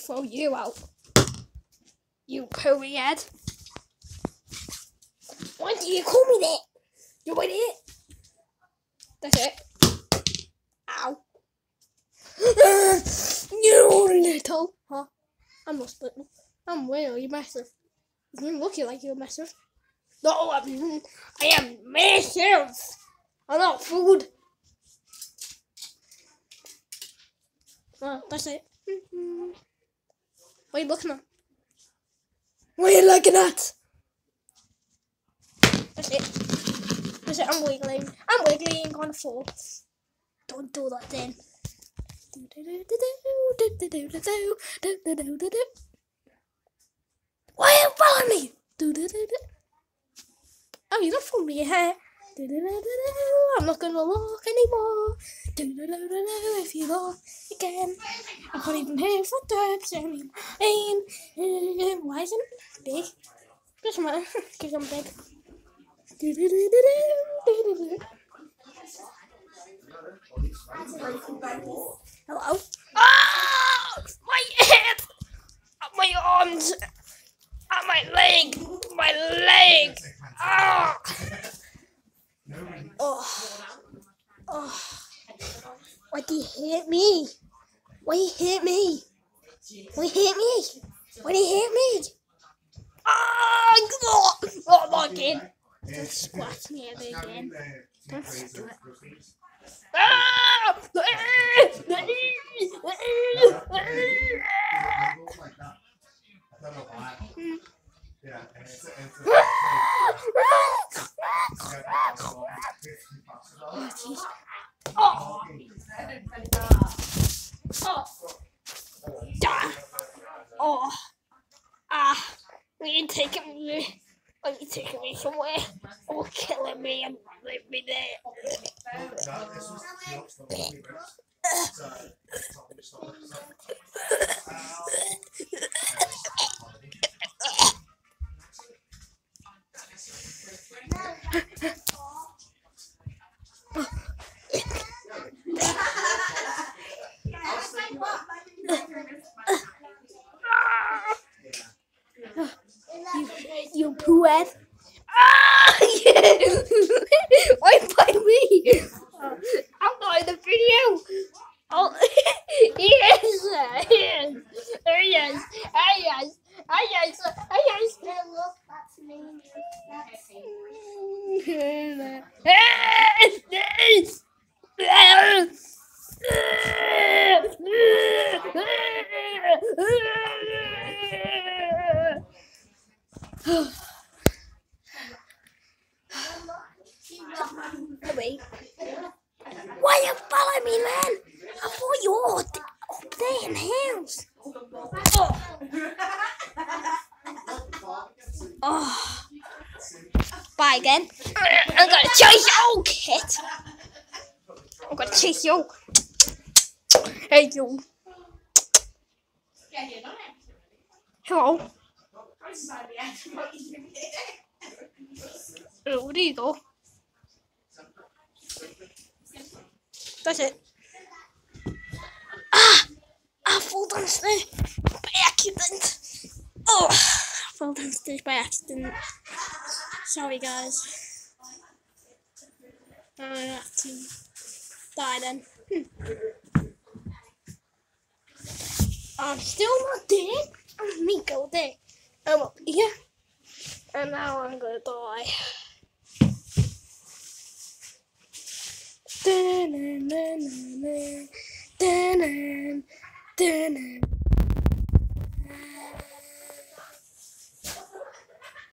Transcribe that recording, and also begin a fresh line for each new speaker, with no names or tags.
throw you out. You pooey head. Why do you call me that? You idiot. That's it. Ow. You little. Huh? I'm not little. I'm really massive. You look like you're massive. No, I am massive. I'm not food. Oh, that's it. What are you looking at? What are you looking at? That's it. That's it. I'm wiggling. I'm wiggling on the floor. Don't do that then. Why are you following me? Oh, you don't follow me your hair. I'm not gonna look anymore. If you look again, I can't even hear footsteps anymore. Why isn't it big? Doesn't matter, because I'm big. Hello? Ah! My head! My arms! My leg! My leg! Ah! Oh. Oh. Why do you hit me? Why you hit me? Why you hit me? Why do you hit me? Ah! Oh, not again. Don't squash me ever again. Don't do it. Ah! Are you taking me somewhere? Or killing me and leave me there? You poo head. Ah! Why by me? I'm not in the video. Oh, yes. Look, that's me. Wait. Why you following me, man? I thought you were up there in the house. Oh. Bye again. I'm gonna chase you, kid. I'm gonna chase you. Hey, you. Hello. Oh, there you go. That's it. Ah! I fell downstairs by accident. Oh! I fell downstairs by accident. Sorry, guys. I have to die then. I'm still not dead. I'm me go there. I'm up here. And now I'm gonna die. Dun, dun, dun, dun, dun, dun, dun.